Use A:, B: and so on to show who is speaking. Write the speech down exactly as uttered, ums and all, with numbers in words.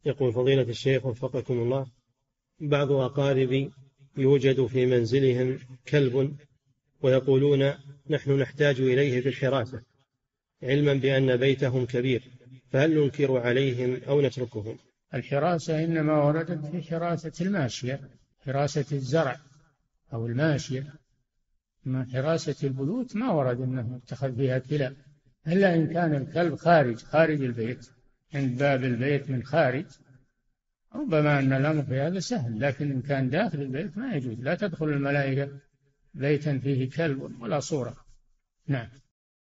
A: يقول فضيلة الشيخ وفقكم الله، بعض أقاربي يوجد في منزلهم كلب ويقولون نحن نحتاج إليه في الحراسة، علما بأن بيتهم كبير، فهل ننكر عليهم أو نتركهم؟
B: الحراسة إنما وردت في حراسة الماشية، حراسة الزرع أو الماشية، أما حراسة البيوت ما ورد أنه اتخذ فيها كلاب، إلا إن كان الكلب خارج خارج البيت عند باب البيت من خارج، ربما أن الأمر في هذا سهل، لكن إن كان داخل البيت ما يجوز، لا تدخل الملائكة بيتا فيه كلب ولا صورة. نعم.